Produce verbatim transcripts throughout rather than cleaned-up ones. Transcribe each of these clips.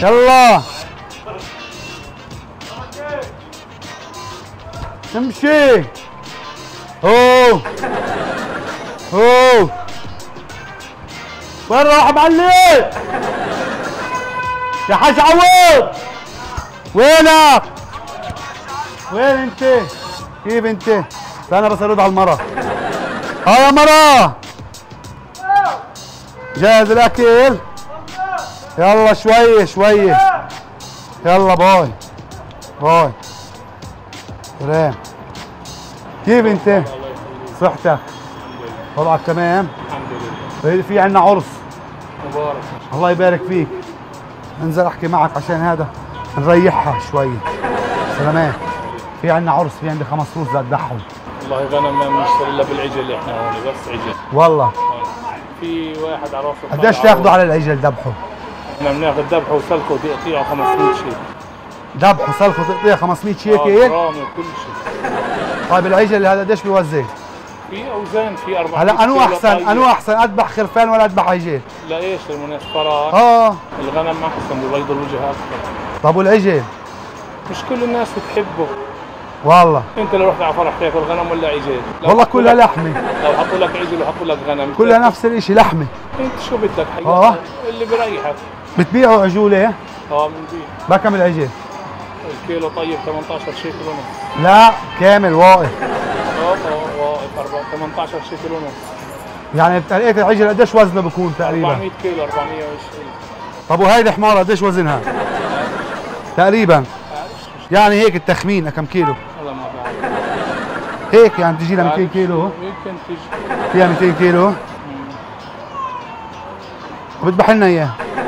يلا امشي. اوه اوه وين راح معلم؟ يا حاج عوض وينك؟ وين انت؟ كيف انت؟ استنى بس ارد على المرة. اه يا مرة جاهز الاكل؟ يلا شوي شوي. يلا باي باي. سلام. كيف انت؟ صحتك؟ وضعك تمام؟ الحمد لله. في عندنا عرس مبارك. الله يبارك فيك. انزل احكي معك عشان هذا نريحها شوي. سلامات. في عندنا عرس، في عندي خمس روس لأذبحهم. والله غنم ما بنشتري الا بالعجل احنا هون، بس عجل. والله في واحد عرافه. قديش تاخذوا على العجل ذبحه؟ احنا بناخذ ذبحه وسلخه وتقطيعه خمسمية شيكل. ذبحه وسلخه وتقطيعه خمسمية شيكل؟ اه غرامه وكل شيء. طيب العجل هذا قديش بيوزن؟ في اوزان، في أربعمية. هلا انو احسن؟ انو احسن اذبح خرفان ولا اذبح عجل؟ لا ايش المناسبات؟ اه الغنم احسن، ببيض الوجه اكثر. طب والعجل؟ مش كل الناس بتحبه. والله انت لو رحت على فرح تاكل غنم ولا عجل؟ والله كلها لحمه. لو حطوا لك عجل وحطوا لك غنم كلها نفس الشيء، لحمه. انت شو بدك حقيقة؟ اه اللي بريحك. بتبيعوا عجوله؟ اه بنبيع. بكم العجل؟ الكيلو طيب ثمانية عشر شيكل ونص. لا كامل واقف. اه اه واقف ثمانية عشر شيكل ونص. يعني بتلقيت العجل قديش وزنه بكون تقريبا؟ أربعمية كيلو أربعمية وعشرين. طب وهيدي حمارة قديش وزنها؟ تقريبا يعني هيك التخمين كم كيلو؟ والله ما بعرف. هيك يعني بتجي لها مئتين كيلو؟ يمكن تجي فيها مئتين كيلو؟ وبذبح لنا اياه.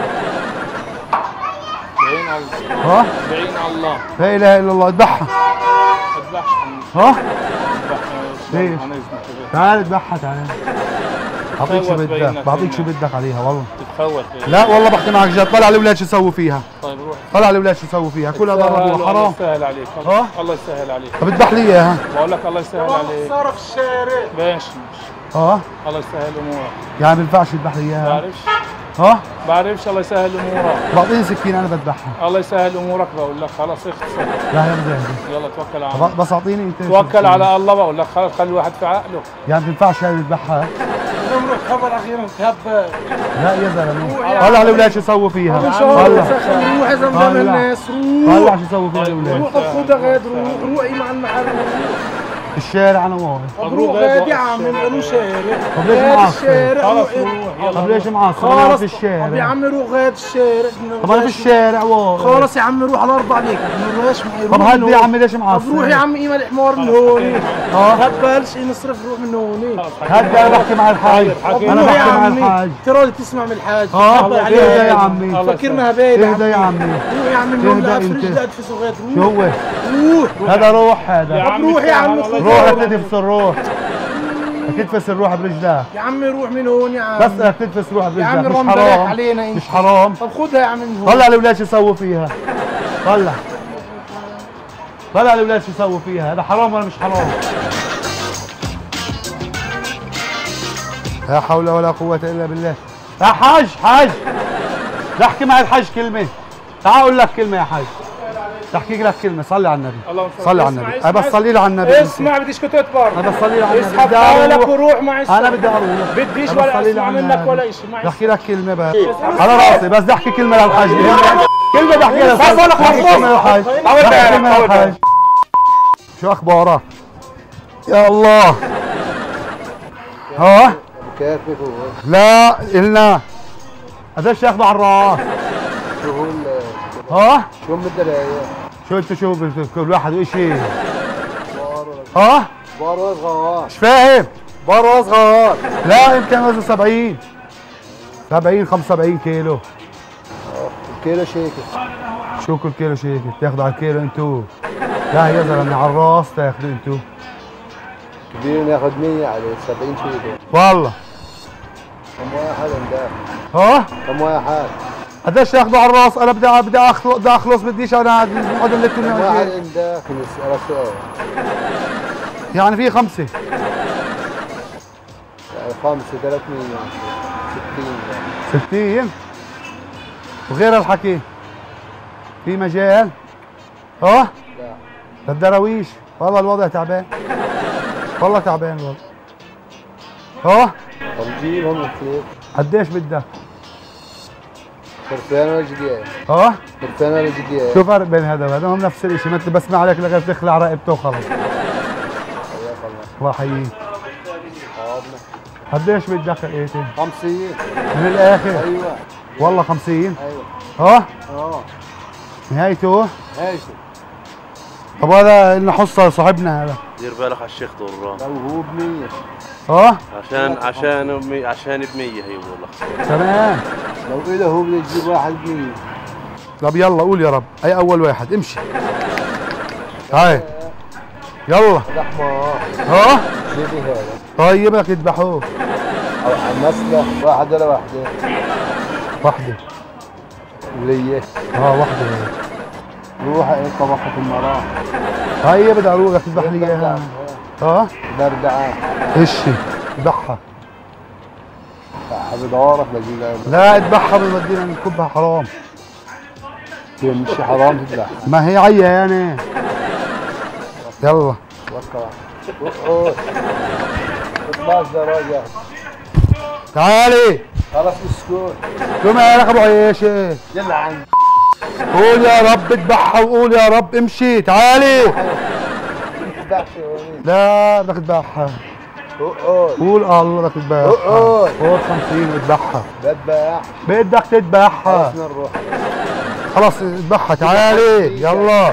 بعين الله. ها؟ بعين الله. لا اله الا الله. اذبحها. اذبحش. ها؟ اذبحها. ليش؟ تعال اذبحها تعال. بعطيك شو بدك، بعطيك شو بدك عليها والله. تتفوت. لا والله بحكي معك جد. طلع الاولاد شو يسووا فيها. طيب روح. طلع الاولاد شو يسووا فيها، كلها ضربوها حرام. الله يسهل عليك. ها؟ الله يسهل عليك. طب اذبح لي اياها. بقول لك الله يسهل عليك. صار في الشارع. ماشي. اه الله يسهل امورك. يعني ما بينفعش تذبح لي اياها؟ بعرفش. ها؟ بعرفش. الله يسهل امورك. بعطيني سكين انا بذبحها. الله يسهل امورك بقول لك خلاص اختصر. لا يا بدي. يلا توكل على الله. بس اعطيني انت. توكل على الله بقول لك خلص، خلي الواحد في عقله. يعني ما بتنفعش هاي تذبحها؟ نمرق خبر اخيرا تهبل. لا يا زلمه. طلع الاولاد شو يسووا فيها؟ طلع روح يا زلمه قدام الناس. روح طلع شو يسووا فيها الاولاد؟ روح خذها غاد. روح روحي مع المحل. الشارع انا واقف. روح غاد يا عم انه شارع. طب ليش معصر؟ خلص روح. طب ليش معصر؟ انا في الشارع. طب يا عم روح غاد الشارع. طب انا في الشارع واقف. خلص يا عم روح على الارض عليك. ليش معي؟ طب هدي يا عم ليش معصر؟ طب روح يا عم قيمه الحمار من هون. اه هبلش نصرف روح من هون. هدي انا بحكي مع الحاج. انا بحكي مع الحاج. ترى تسمع من الحاج. اه اهدى يا عمي. فكرنا هبايل. اهدى يا عمي. روح يا عم من هون لافرج لادفس وغاد. شو هو؟ روح. هذا روح هذا. روح يا عم. روح تدفس الروح. تدفس الروح برجلك. يا عم روح من هون يا عم. بس بدك تدفس روح برجلك. يا عم مش رمضان حرام. علينا انت. مش حرام. طب خدها يا عم من هون. طلع الاولاد شو يسووا فيها. طلع طلع الاولاد شو يسووا فيها. هذا حرام ولا مش حرام؟ لا حول ولا قوة الا بالله. يا حاج حاج بدي احكي مع الحاج كلمة. تعال اقول لك كلمة يا حاج. بدي احكي لك كلمة. صلي على النبي. صلي على النبي. انا بس صلي لي على النبي. اسمع بديش كنت برضه. انا بس صلي لي على النبي. اسحب حالك وروح معي. انا بدي اروح. بديش ولا اسمع منك ولا شيء. بدي احكي لك كلمة بس على راسي. بس بدي احكي كلمة للحاج. كلمة بدي احكي لك. بس انا كلمة للحاج. كلمة للحاج. شو اخبارك؟ يا الله. ها؟ كيف بيكون؟ لا إلنا قديش ياخذوا على الراس؟ شو هو ها؟ شو الدراية؟ شو انت شو كل واحد وشي؟ ها؟ بار وصغار. مش فاهم؟ بار وصغار. لا يمكن وزنه سبعين سبعين خمسة وسبعين كيلو. الكيلو شيكل. شو كل كيلو شيكل؟ بتاخذوا على الكيلو انتو؟ لا يا زلمه على الراس تاخذوا انتو. كبير ناخذ مية على سبعين شيكل. والله كم واحد عندك؟ ها؟ كم واحد؟ قديش ياخذوا على الراس؟ انا بدي بدي اخلص بدي اخلص بديش انا نقعد نلكم. كم واحد عندك؟ نسألك سؤال. يعني في خمسة. يعني خمسة ثلاثمية ستين. ستين وغير الحكي. في مجال؟ اه؟ لا. للدراويش والله الوضع تعبان. والله تعبان والله. اه؟ طب جيبهم كثير. قديش بدك؟ خرفان ولا جديان؟ اه؟ خرفان ولا جديان؟ شو فرق بين هذا وهذا؟ هم نفس الشيء، مثل بسمع عليك لغايه تخلع رقبته وخلص. حياك الله. الله يحييك. حاضنا. قديش بدك لقيتي؟ خمسين. من الاخر؟ ايوه. والله خمسين؟ ايوه. اه؟ اه. نهايته؟ نهايته. طب هذا لنا حصه لصاحبنا هذا. دير بالك على الشيخ طران. لو هو ب مية. اه؟ عشان عشان بمي- عشان ب مية هي والله. تمام. لو إله هو بده يجيب واحد ب مية. طب يلا قول يا رب، اي اول واحد امشي. هاي يلا. لحمة. اه؟ جيبي هذا. طيب بدك تذبحوه. او على المسلخ واحد ولا واحدة؟ وحده. وليه. اه وحده. روح ايه طبخة المراه. هاي بدي اروح تذبح لي اياها. اه؟ بردعة. اشي اذبحها. بدورك بجيبها. لا اذبحها بدنا نكبها حرام. مش حرام تذبح. ما هي عيانة. يلا. وقع. اقعد. اطلع درجة. تعالي. خلص اسكت. شو مالك ابو عياشة؟ يلا عن. قول يا رب اذبحها وقول يا رب امشي. تعالي. تذبحش هوني. لا بدك تذبحها. اقعد. قول الله بدك تذبحها. اقعد. خذ خمسين واذبحها. بذبح. بدك تذبحها. خلصنا نروح. خلص اذبحها. تعالي يلا.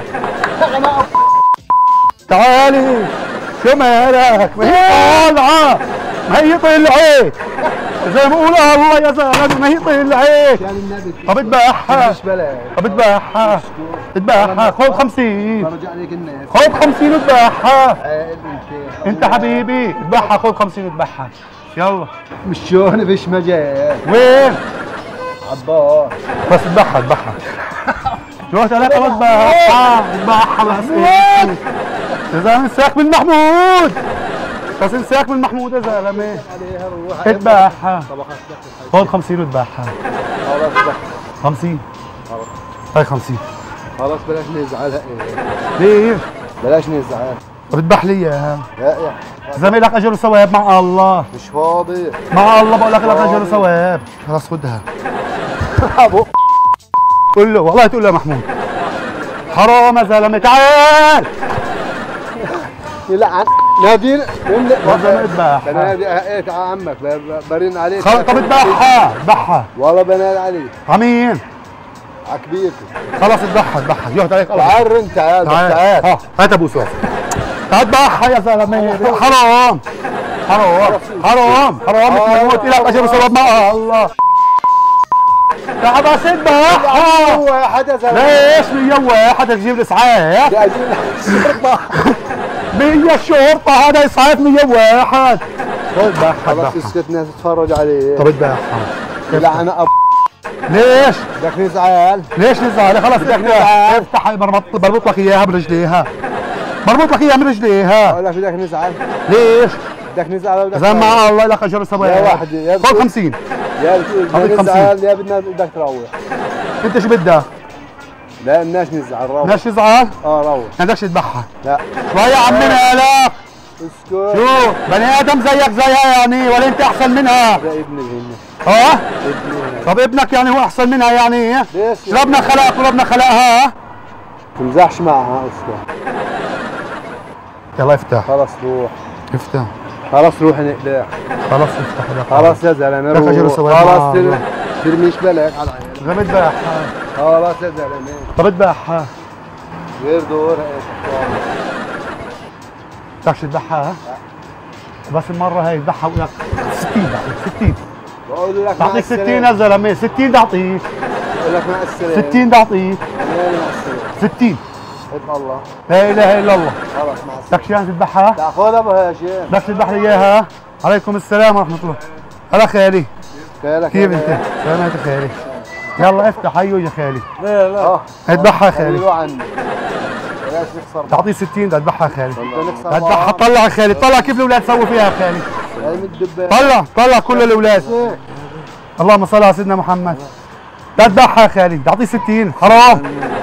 تعالي. شو مالك؟ ما هي طالعة. ما هي طلعت. زي ما قول الله يا زلمه ما هي طلعت. كان النبي. طب اذبحها. مش بلاش. طب اذبحها. اذبحها. خذ خمسين. فرجع عليك الناس. خذ خمسين واذبحها. عائل انت. انت حبيبي اذبحها. خذ خمسين واذبحها. يلا. مش شلون فيش مجال. وين؟ عبار. بس اذبحها اذبحها. رحت عليك اذبحها. اذبحها بس. يا زلمه انساك من محمود. بس انساك من محمود يا زلمه. عليها روح. اذبحها. طبخت. خذ خمسين واذبحها. خلاص بقى. خمسين. هاي خمسين. خلاص بلاش نزعل. ليش؟ بلاش نزعل. طب اذبح لي اياها. لا يا زميلك اجر وثواب مع الله. مش فاضي. مع الله بقول لك لك اجر وثواب. خلاص خدها. ابو. قول له والله تقول له يا محمود. حرام يا زلمه. تعال. يلعن. نادين. لازم اذبح. بنادي ايه عمك برن عليك. خلص طب اذبحها. اذبحها. والله بنادي عليك. عمين. عكبيرك. خلاص اذبحها اذبحها. يهد عليك الله. تعال رن تعال تعال. تعال. ها هات ابو سوف. تعال اذبحها يا زلمه. حرام. حرام. حرام. حرام تموت لك اجر وثواب مع الله. تعال بس اذبحها. هو يا حدا زلمه. ليش مية واحد تجيب الاسعاف؟ يا اجيب الشرطه. مية الشرطة هذا اسعاف مية واحد. خذ اذبحها. خلاص اسكت ناس تتفرج عليه. طب اذبحها. يلعن ابو. ليش؟ بدك نزعل. ليش نزعل؟ خلص بدك نزعل. افتح بربط بربط لك اياها برجليها. بربط لك اياها من رجليها. اقول لك بدك نزعل. ليش؟ بدك نزعل ولا بدك اذا مع الله لك اجر وثواب. يا واحد يا خذ خمسين. يا بتقول بدنا نزعل يا بدنا بدك تروح. انت شو بدك؟ لا الناس نزعل روح. بدكش تزعل؟ اه روح. ما بدكش تذبحها. لا شوي يا عمنا لك. اسكت. شو؟ بني ادم زيك زيها يعني ولا انت احسن منها؟ لا ابني هنا. اه؟ ابني. طب ابنك يعني هو احسن منها يعني؟ ليش؟ ربنا خلقك وربنا خلقها. تمزحش معها اسكت. يلا افتح. خلص روح. افتح. خلص روح نقلع. خلاص افتح لك. خلاص يا زلمه لك أجر روح. وثواب خلاص مع تر- الله. ترميش بالك على عيالك. غير اذبحها. خلاص يا زلمه. طب اذبحها. غير دور ايه. بدكش تذبحها؟ بس المرة هاي اذبحها بقول لك ستين بعطيك ستين. بقول لك مع بعطيك السلامة. ستين يا زلمة ستين بدي اعطيك. بقول لك مع السلامه. ستين بدي اعطيك. مع السلامه. ستين. اتق الله. لا اله الا الله. خلاص مع السلامه. بدك شو تذبحها؟ تاخذها ابو هاشم. بدك تذبح لي اياها؟ عليكم السلام ورحمة الله. هلا خالي. كيف كيف انت؟ سلامات خالي. يلا افتح هيو يا خالي. لا لا اذبحها يا خالي. خليه عني. بلاش نخسر. تعطيه ستين بدي اذبحها يا خالي. بدنا نخسر. اذبحها. طلع يا خالي طلع كيف الاولاد سووا فيها يا خالي. هاي من الدبان. طلع طلع كل الاولاد. اللهم صل على سيدنا محمد. لا تذبحها يا خالي. تعطيه ستين حرام.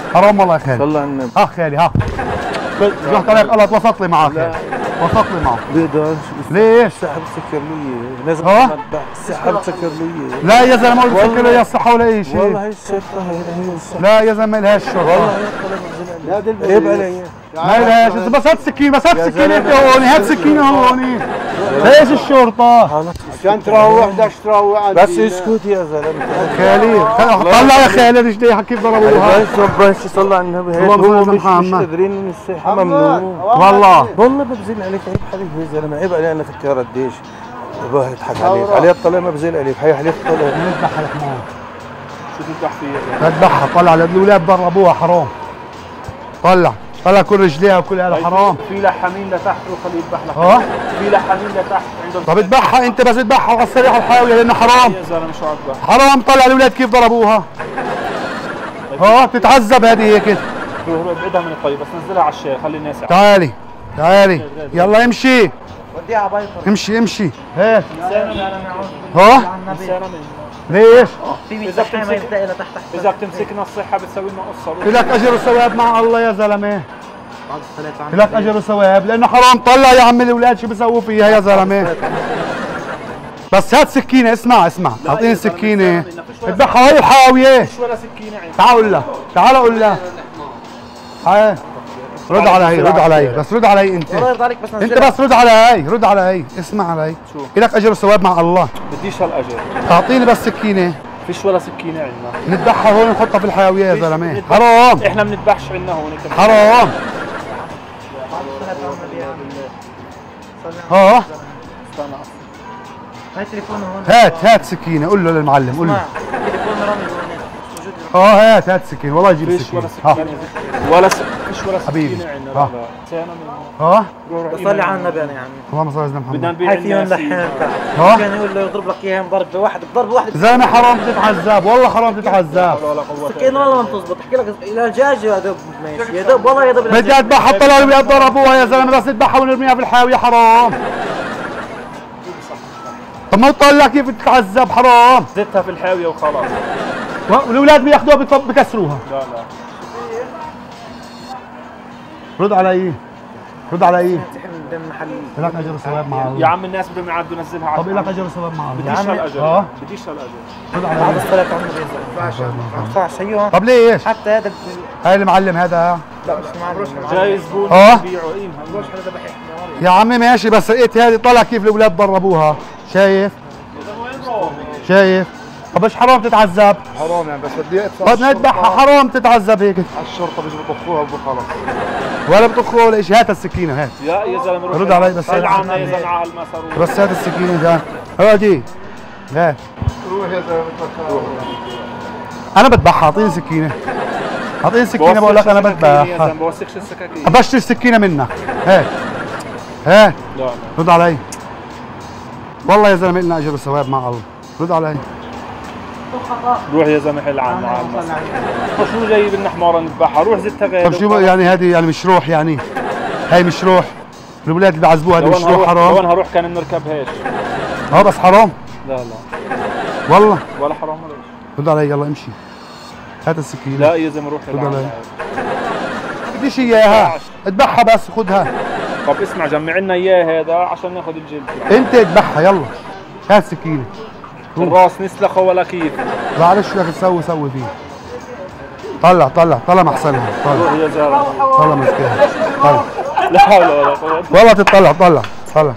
حرام والله يا خالي. صلى على النبي. ها خالي ها رحت عليك غلط، وسط لي معك خالي. وسط لي معك. بيقدرش. ليش؟ سحب سكر لي لازم ها؟ تمدح. سحب سكر لي. لا يا زلمه ما بتفكر له يا الصحه ولا اي شيء. والله هي الشرطه هي هي الصحة. لا يا زلمه ما لهاش شرطه. والله عيب علي. ما لهاش، بس هات سكين، بس هات سكين انت هون، هات سكينه هون. ايش الشرطه؟ عشان تروح بدك تروح بس اسكت يا زلمه. خالي طلع يا خالي رجليها كيف ضربوها. بس ربنا صلى على النبي. هيك اللهم هو صل مش على مش محمد. قادرين من الصحه ممنوع. والله والله ببزل عليك. عيب عليك يا زلمه. عيب علي انا فكر قديش بقى يضحك عليك. علي الطلع ما بزل عليك. حي عليك الطلع. نذبح الحمار. شو تذبح فيها؟ نذبحها طلع الاولاد ضربوها حرام. طلع طلع كل رجليها وكل هذا حرام. في لحامين لتحت وخليه يذبح لك. اه في لحامين لتحت عندهم. طب اذبحها انت، بس اذبحها على الصريح الحاويه لانه حرام. يا زلمه شو عذبح؟ حرام. طلع الاولاد كيف ضربوها. اه تتعذب هذه هيك. روح روح ابعدها من الطريق، بس نزلها على الشارع خلي الناس يعرفوا. تعالي تعالي يلا امشي وديها على بيطر. امشي امشي. هيك انسانه انا معه. ها انسانه من ليش؟ في إذا بتحمل بتمسك- يبدا الى تحت تحت. اذا بتمسكنا الصحه بتسوي لنا قصه. لك اجر وثواب مع الله يا زلمه. بعد الصلاه على لك اجر وثواب لانه حرام. طلع يا عم الاولاد شو بيسووا فيها يا زلمه. بس هات سكينه. اسمع اسمع اعطيني سكينه اذبحها هي الحاويه. مش ولا سكينه عندي. تعال قول لها تعال قول لها. تعال رد على هي رد على هي بس رد على هي انت. الله يرضى عليك بس انت بس رد على هي رد على هي. اسمع علي شو؟ لك اجر وثواب مع الله. بديش هالاجر. اعطيني بس سكينه فيش ولا سكينه عندنا. نذبحها هون ونحطها في الحاويه يا زلمه. حرام احنا ما بنذبحش عندنا هون. حرام. ها هاي تليفونه هون. هات هات سكينه قول له للمعلم قول له. اسمع تليفون رامي هون مش موجود. اه هات هات سكينه والله يجيب فيش ولا سكينه. ها سكينه. ولا س... فيش ولا حبيبي. سكينه عندنا. ها. لا لا انسانه من ها بصلي على النبي انا يا عمي. اللهم صل على سيدنا بدنا محمد. نبيع هاي فيهم الناس. لحين ها كان يقول له يضرب لك اياها ضربه واحده بضربه واحده. زلمه حرام تتعذب والله حرام تتعذب. ولا قوه سكين والله ما بتزبط. احكي لك الى الدجاج يا دوب ماشي يا دوب والله يا دوب. بدي اذبحها طلعوا لي ضربوها يا زلمه. بس اذبحها ونرميها في الحاويه حرام. طب ما تطلع كيف تتعذب حرام. زدتها في الحاويه وخلاص. والاولاد بياخذوها بيطب- بكسروها. لا لا رد علي رد علي. تحمل دم محل. لك اجر وثواب مع يا الله. عم الناس بدهم يعدوا نزلها على. طب لك اجر وثواب مع الله. بديش هالاجر. اه بديش هالاجر. رد بعد علي. الصلاه على النبي ما ينفعش ما ينفعش ايوه. طب ليش؟ حتى هذا هاي المعلم هذا. لا مش معلم. جاي زبون اه. يبيعوا ايه. مش حدا ذبح حمار. يا عمي ماشي بس لقيت هذه طلع كيف الاولاد ضربوها. شايف؟ شايف؟ طب مش حرام تتعذب؟ حرام يعني بس بدي ادفع بدنا نذبحها حرام تتعذب هيك. على الشرطه بيجوا بطخوها وخلص. ولا بتخوها ولا شيء. هات السكينه هات. يا يا زلمه روح. رد علي بس. طلع عنا يا زلمه على المسار. بس هات السكينه ده. اقعدي. هات. روح يا زلمه. انا بذبحها اعطيني سكينه. اعطيني سكينه بقول لك انا يا بذبحها. زلمه بوسخش السكاكين. ابشر السكينه منك. هات. هات. لا لا رد علي. والله يا زلمه لنا اجر وثواب مع الله. رد علي. روح يا زلمه حل عنا على المسار. شو جايب لنا حماره نذبحها؟ روح زدتها غير. طب شو يعني هذه يعني مش روح يعني؟ هاي مش روح. الاولاد اللي بعذبوها هذه لو مش انا روح هروح لو حرام. انا هروح كان بنركبهاش. اه بس حرام لا لا والله. ولا حرام ولا شيء. رد علي يلا امشي. هات السكينه. لا يا زلمه روح رد علي. العنا. بديش اياها. اذبحها بس خذها. طب اسمع جمع لنا اياه هذا عشان ناخذ الجلد. انت اذبحها يلا. هات سكينه. الراس نسلخه ولا كيف؟ معلش شو بدك تسوي سوي فيه. طلع طلع طلع محسنها. روح طلع يا زلمه. طلع مسكينها. طلع. لا حول ولا قوه. والله تطلع طلع طلع.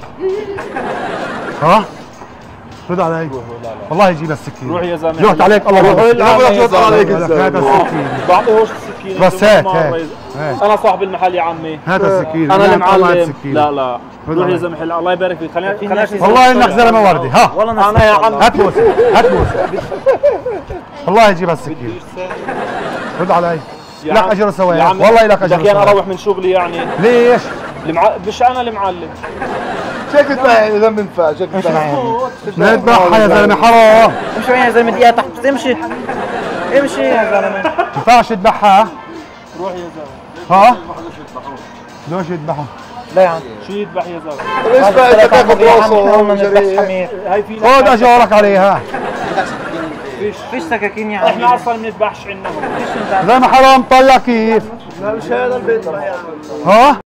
ها؟ رد علي. والله يجيب السكينه. روح يا زلمه. جهت عليك الله روح يرضى. العنا يا زلمة. عليك هات السكينه. بعطيهوش السكينه. بس هات هات. هات. انا صاحب المحل يا عمي. هات السكينه. انا اللي طلع معلم. السكينة. لا لا روح يا زلمه حل الله يبارك فيك. خلينا خلينا والله انك زلمه وردي. ها والله انا يا عم هات بوسه هات بوسه. والله يجيب السكينه. رد علي. يا لك عم- اجر يا وثواب عم والله لك اجر بدك انا وثواب. اروح من شغلي يعني. ليش؟ المع... مش انا اللي معلم. شكل بقى اذا بنفع شكل بقى. نذبحها يا زلمه حرام. امشي وين يا زلمه دقيقه تحت امشي امشي يا زلمه. ما ينفعش تذبحها. روح يا زلمه. ها؟ ليش يذبحها؟ لا يا عم شو يذبح يا زلمه؟ اسمع اذا تاخذ يا عم راسه احنا قلنا نذبح وجريح. حمير. هاي في خذ اجارك عليها. فيش فيش سكاكين يعني. احنا اصلا ما بنذبحش عندنا. زي ما حرام طلع كيف. لا مش هذا البيت. ها